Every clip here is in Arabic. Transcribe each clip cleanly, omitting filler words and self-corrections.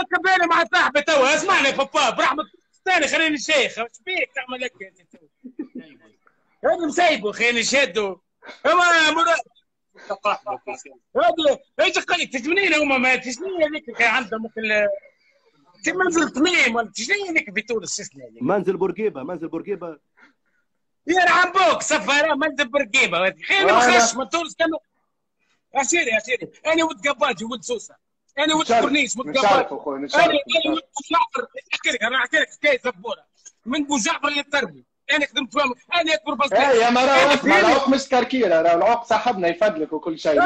نركب انا مع صاحبي توا. اسمعني بابا برحمة ثاني خليني الشيخ. ايش بيك تعمل لك انت؟ هذا مسايبه خليني شادو. اما مراد هذا ايش قال تجنين هما ما تجنين هذيك كان عندهم منزل تميم ولا تجنين هذيك في تونس اسمها منزل بورقيبه. منزل بورقيبه يرحم بوك سفاره منزل بورقيبه. خليني ما خش من تونس كانوا يا سيدي يا سيدي. انا ولد قباجي ولد سوسه. انا ولد كورنيش ولد قباجي. انا ولد جعفر. انا احكي لك حكايه زبوره من بو جعفر للتربي. انا خدمت فيهم. انا اكبر بزنس. ايه يا مرا اسمع العوق مش كركيره. العوق صاحبنا يفدلك وكل شيء.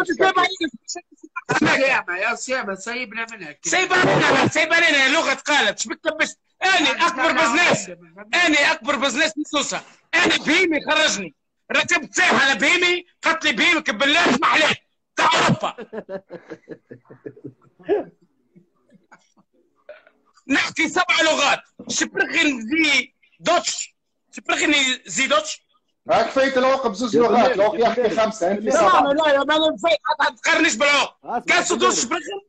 يا سيما سيبنا منها. سيبنا لنا لغه قالت شبك كبست. انا اكبر بزنس. انا اكبر بزنس من سوسه. انا بهيمي خرجني. ركبت ساحه على بهيمي قالت لي بهيمك بالله اسمح لي تاع اوروبا. نحكي 7 لغات. شبرغن زي دوتش. شبرغني زي دوتش. هاك فايت العوق بزوج لغات. العوق يحكي 5 انت 7. لا يا ما فايت ما تقارنيش بالعوق. كان سدوس شبرغن.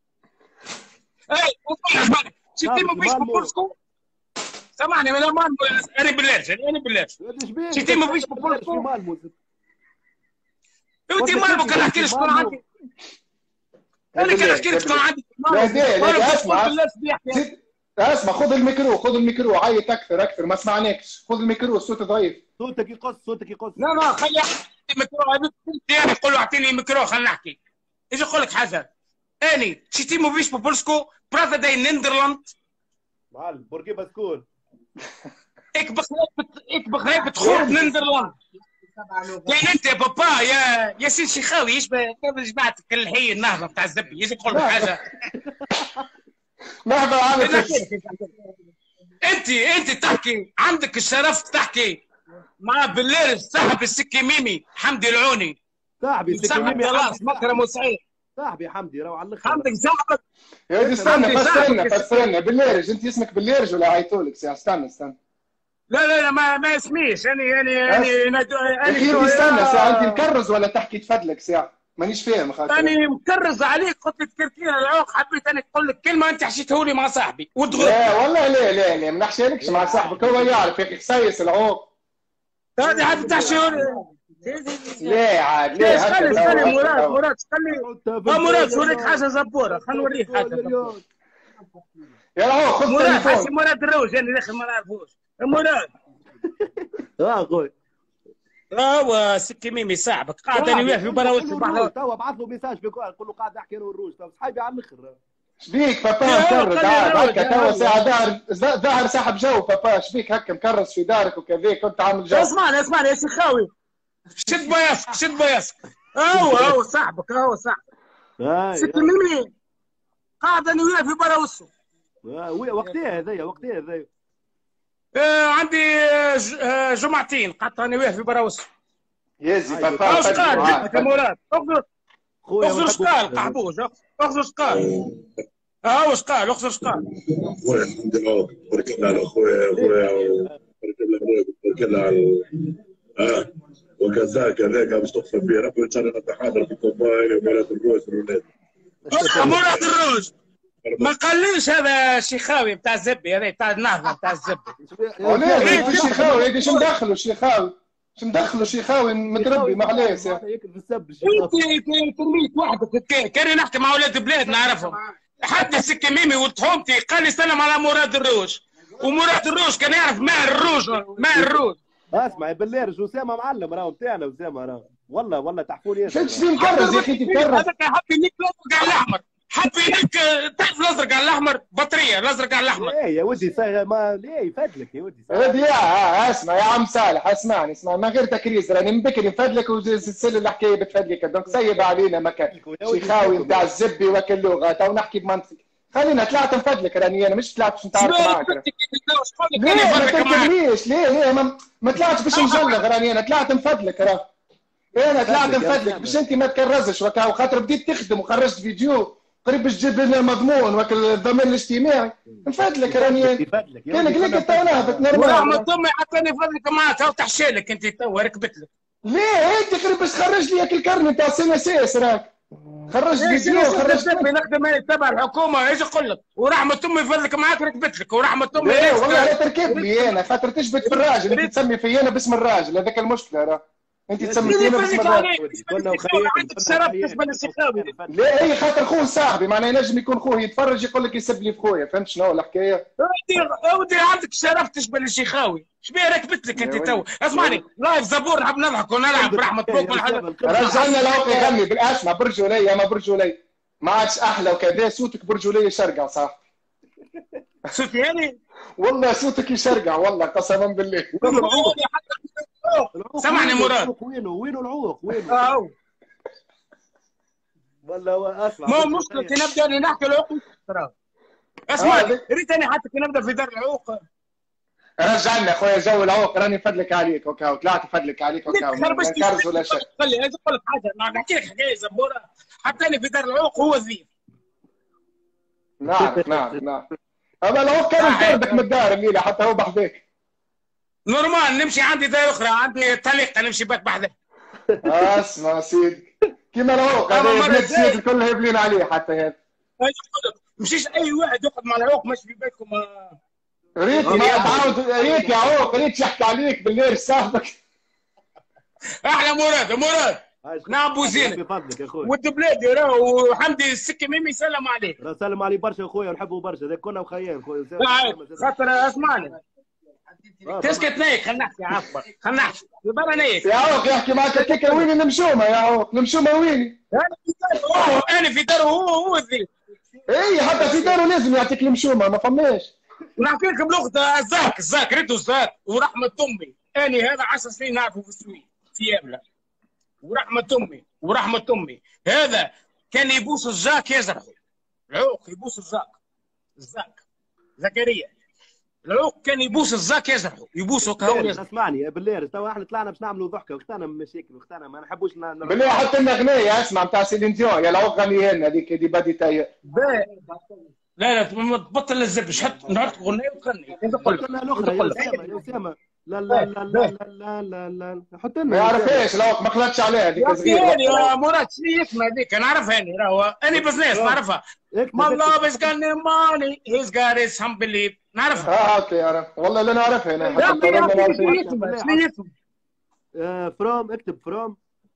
اي اسمعني شتي ما فيش ببولسكو. سامعني انا مالمو. انا باللارج انا باللارج. شتي ما فيش ببولسكو. انت مالمو كان احكي لك شكون عندي. انا كان احكي لك شكون عندي. لا اسمع خذ الميكرو. خذ الميكرو. عيط اكثر ما سمعناكش. خذ الميكرو الصوت ضعيف. صوتك يقص. صوتك يقص. لا خلي الميكرو. هذا يقول له اعطيني الميكرو خلينا نحكي. ايش نقول لك حاجه. اني شتي ما فيش ببولسكو براذا داي نيدرلاند. معلم بورقيبه سكول. اك بغريب تخوض نيدرلاند. يعني انت يا بابا يا سي شيخاوي يشبه جماعتك الحي النهضه بتاع الزبي. ايش نقول لك حاجه. نهضه عامل انت تحكي عندك الشرف تحكي مع بلير صاحب السكي ميمي حمدي العوني. صاحبي السكي ميمي خلاص مكرم وسعيد. صاحبي حمدي راهو على الاخر. حمدي صاحبك. يا ولدي استنى فسرنا بليرج. انت اسمك بليرج ولا عيطولك ساعه؟ استنى لا ما اسميش. انا استنى ساعه. انت مكرز ولا تحكي تفدلك ساعه؟ مانيش فاهم خاطر. انا مكرز عليك. قلت لك كركيره العوق. حبيت انا نقول لك كلمه انت حشيته لي مع صاحبي وتغلط. لا والله لا ما نحشيلكش مع صاحبك. هو يعرف يا اخي خسيس العوق. هذه حتى تحشي. لا عاد لا. خلي مراد خلي مراد شوريك حاجه زبوره. خلينا نوريك حاجه زبوره. يا هو خذ مراد حسي مراد الروج. انا داخل ما نعرفوش مراد. اخوي هو سكي ميمي صاحبك قاعد انا وياه في براوس البحر. توا بعث له ميساج في قول له قاعد احكي انا والروج. صحيبي على الاخر. شبيك بابا مكرز هكا توا ساعه ظاهر صاحب جو. بابا شبيك هكا مكرز في دارك وكذا كنت عامل جو. اسمعني يا شيخاوي. شد بياسك. هو صاحبك. سكي ميمي قاعد انا وياه في براوسه. وقتها هذايا عندي جمعتين قعدت انا وياه في براوسه. يزي بابا اش قال يا مراد؟ اخذ اش قال قحبوج. اخذ اش قال. واش قال. اخذ اش قال. خويا الحمد لله بارك الله على خويا بارك الله عليك بارك الله على وكذاك هذاك باش تقسم به ربي ان شاء الله نتحاضر في الكومباين ومرات الروج والولاد. مراد الروج ما قاليش هذا شيخاوي بتاع الزبي. هذا بتاع النهضه بتاع الزبي. وليه الشيخاوي هذا شو مدخله الشيخاوي؟ شو مدخله الشيخاوي متربي معليش يا انت ترميت وحدك. كان نحكي مع اولاد بلاد نعرفهم. حتى السكي ميمي ولد حومتي قال لي سلم على مراد الروج. ومراد الروج كان يعرف ماهر الروج. اسمع يا بليرج اسامه معلم راهو بتاعنا. اسامه راهو والله تحفون شو مكرز يا اخي تكرز. هذاك حب ينك الازرق على الاحمر. حب ينك تعرف الازرق على الاحمر بطاريه. الازرق على الاحمر. ايه يا ودي ما ليه يفدلك يا ودي. ودي اسمع يا عم صالح اسمعني ما غير تكريس. راني من بكري نفدلك وتسل الحكايه بتفدلك. دونك سيب علينا مكان شيخاوي نتاع الزبي وكل لغه. تو نحكي بمنطق. خلينا طلعت نفدلك. راني انا مش طلعت باش نتعارك معاك. ليه ما تكلمنيش؟ ليه ما طلعتش باش نجلغ. راني انا طلعت نفدلك. انا طلعت نفدلك باش انت ما تكرزش وخاطر بديت تخدم وخرجت فيديو قريب باش تجيب لنا مضمون وكل الضمان الاجتماعي. نفدلك راني. كان قلقت تو نهبط نورمال. ما تمي حتى نفدلك معاك. تو تحشيلك انت تو ركبت لك. ليه انت قريب باش تخرج لي الكرني تاع السي اس اس راك. خرجت فيديو خرجت نخدم انا تبع الحكومه، ايش اقول لك؟ ورحمه امي فضلك معاك ركبت لك، ورحمه امي والله لا تركب لي انا خاطر تشبت في الراجل، انت تسمي في انا باسم الراجل، هذاك المشكله راه انت تسمي فينا باسم الراجل. كنا وخير عندك شرف تشبه الشيخاوي. لا اي خاطر خوه صاحبي، معناه ينجم يكون خوه يتفرج يقول لك يسب لي في خويا، فهمت شنو الحكايه؟ ودي عندك شرف تشبه الشيخاوي، شبيه ركبت لك انت تو؟ اسمعني لايف زبور نحب نضحك ونلعب برحمه بوك والحاجه. رجعنا العوق يغني بالاسمع برجوليه ما برجوليه، ما عادش احلى وكذا، صوتك برجوليه شرقع صح. صوتي يعني؟ والله صوتك يشرقع والله قسما بالله. سامعني مراد. وينه العوق؟ وينه؟ والله اسمع ما مشكلة كي نبدا نحكي العوق ترى. اسمع ريت انا حتى كي نبدا في دار العوق. رجعنا خويا جو العوق، راني فدلك عليك وكاو، طلعت فدلك عليك وكاو، ما كرز ولا شيء. خلي عايز اقول لك حاجه، نحكي لك حكايه زبوره، حتى انا في دار العوق هو الذيب. نعم هذا العوق كان يطردك من الدار الليله حتى هو بحذاك. نورمال نمشي عندي دار اخرى، عندي طليقه نمشي بك بحذاك. اسمع سيدي كيما العوق هذا بنات السيد الكل هيبلين عليه حتى هذا. مشيش اي واحد يقعد مع العوق مش في بيتكم. ريت ما تعاود ريت يا عوق، ريت يحكي عليك بالليل صاحبك. احلى مراد نعم بوزينك بفضلك يا اخوي ود بلادي راهو وحمدي السكي ميمي يسلم عليك. سلم علي برشا اخويا ونحبه برشا، ذاك كنا وخيان خويا. خاطر اسمعني تسكت نايك، خلينا نحكي عفوا خلينا نحكي يبقى نايك يا عوق يحكي معك كيكا وين نمشومه يا عوق، نمشومه وين؟ انا في داره هو الذيب. اي حتى في داره لازم يعطيك المشومه ما فماش. نحكي لك بلغه الزاك ريتو الزاك ورحمه امي، اني هذا 10 سنين نعرفه في السويد في يابله، ورحمه امي هذا كان يبوس الزاك يزرعه، العوق يبوس الزاك زكريا، العوق كان يبوس الزاك يزرعه، يبوسه كهو يزرعه. اسمعني بالله توا احنا طلعنا باش نعملوا ضحكه واختنا من مشاكل واختنا ما نحبوش بالله حط لنا اغنيه اسمع نتاع سيلين ديون، يا العوق غنيها لنا هذيك دي بادي تاير. لا تبطل الزبش، حط نهارك اغنيه وتغني. حط لنا الاخرى يا اسامه. لا حط لنا. ما يعرفهاش العوق ما خلطش عليها هذيك صغيره. يا مراد شنو اسمها هذيك؟ نعرفها انا بزنس نعرفها. My love is got no money, he's got his some belief. نعرفها. اوكي اعرف والله لا نعرفها انا. شنو اسمها؟ فروم اكتب فروم.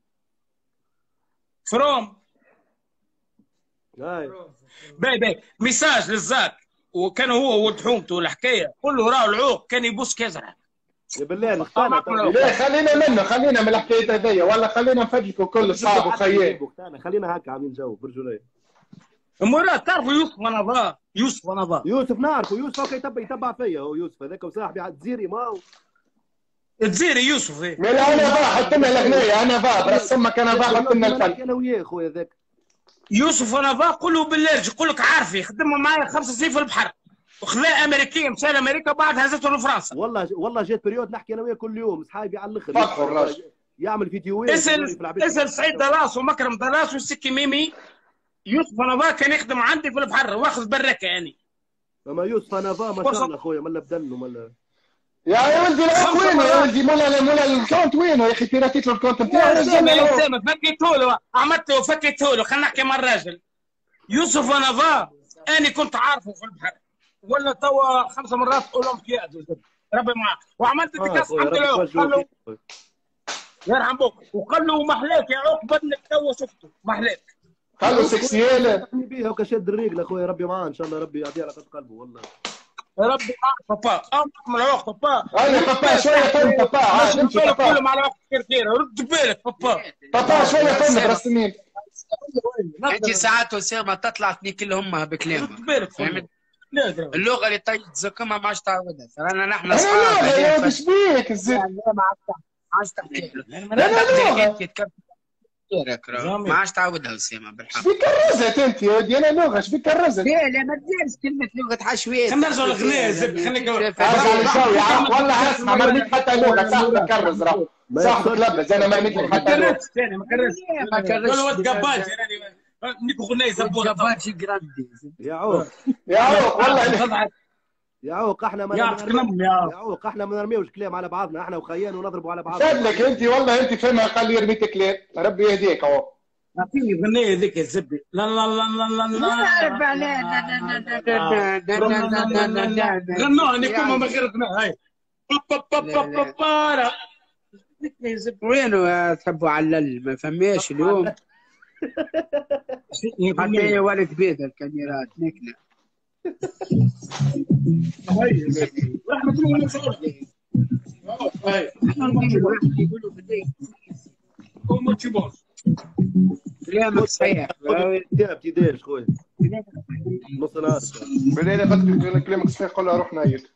باي ميساج للزاك، وكان هو ولد حومته والحكايه قول له راه العوق كان يبوس كزرع. يا بالله نختار. لا خلينا من الحكايه هذيا، ولا خلينا نفدلكوا كل اصحاب وخيال. خلينا هكا عاملين جو برجوليه. مراد تعرفوا يوسف ونظام. يوسف نعرفه، يوسف هكا يتبع فيا، هو يوسف هذاك وصاحبي على الجزيري ما هو تزيري يوسف. لا انا حط لنا الاغنيه، انا برس امك انا حط لنا الفن. انا وياه خويا ذاك يوسف ونظام قول له باللارج يقول لك عارفي خدم معايا 5 سنين في البحر وخلاه امريكيه مشى لامريكا بعد هزته لفرنسا. والله جات بريود نحكي انا وياه كل يوم صحابي على الاخر يعمل فيديوهات. اسال سعيد دلاس ومكرم دلاس والسكي ميمي. يوسف نافا كان يخدم عندي في البحر واخذ بركه يعني. اما يوسف نافا ما شاء الله خويا ملا بدله ملا. يا ولدي العوق وينه يا ولدي؟ مولا الكونت وينه يا اخي؟ بيراتيت له الكونت نتاعو. فكيته له خلينا نحكي مع الراجل. يوسف نافا انا كنت عارفه في البحر ولا توا 5 مرات اولمبياد ربي معاك، وعملت كاس الحمد لله. قال له يرحم بوك وقال له محلاك يا عوق بدلك توا شفته محلاك. قال له سكسياله بيها وكشد الرجل اخويا. ربي معاه ان شاء الله، ربي يعطيه على قد قلبه والله. ربي معاك بابا. من العوق بابا. ايوه بابا شويه فن بابا عاد امشي بابا. كلهم على عوق كثير رد بالك بابا شويه فن برسمين. انت ساعات اسامه تطلع تنيك لهم بكلامك. رد بالك فهمت؟ اللغه اللي تزكمها ما عادش تعودها، فرانا نحن اصحاب. يا ولد ايش بيك الزين؟ ما عادش تحكي له. ما عادش تعودها اسامه بالحق. شبيك كرزت انت يا ودي؟ انا لغه شبيك كرزت؟ لا ما تديرش كلمه لغه حشوات. خلينا نرجعوا للغناء زب خليك ارجع للجو يا عم. والله اسمع ما رميت حتى لغه صاحبك كرز راه صاحبك لبس. انا ما رميت لك حتى لغه. ما كرزتش ولد قباج نيكو غناء زبوره قباج جراندي يا عوق والله يا عوق احنا ما يا عوق احنا ما نرميوش كلام على بعضنا، احنا وخيان ونضربوا على بعضنا. شاد لك انت والله انت فهمها. قال لي رميت كلام ربي يهديك اهو. اعطيني اغنيه ذيك يا زبي. لا لا لا لا لا لا نعرف عليه غنوها نكون ما غير غناها هاي. وينو تحبوا على ما فماش اليوم. حتى ولد بيت الكاميرات نكله. هاي رحمة الله عليك. هاي يقولوا بديك كومو تشيبوس. كلامك صحيح. ابتداش خويا نص نهار بدينا بدك كلامك صحيح. قول له روح نايل.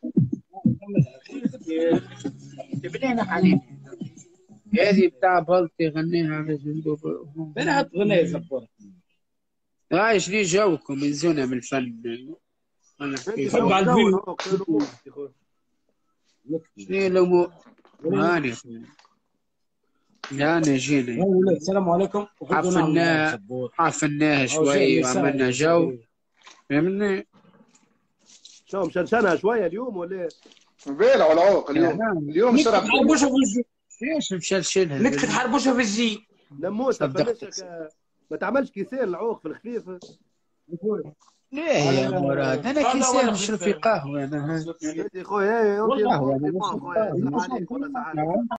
بدينا حاليا. هذه بتاع بلطي غنيها على جندوب. انا هات غنية زبورة. هاي شري جوكم ينزونا من الفن. انا حب على الفيلم. شنو لو هاني يعني جينا السلام عليكم. حفلناها شوي وعملنا جو فهمني. شو مشنشنها شويه اليوم ولا بيلا ولا عوق اليوم شرب حربوشة في الجي. ايش مشلشلها نكتب حربوشة في الجي. نموت ما تعملش كيسين العوق في الخفيف. ليه يا مراد انا كيسين نشرب في قهوه انا يا خويا والله انت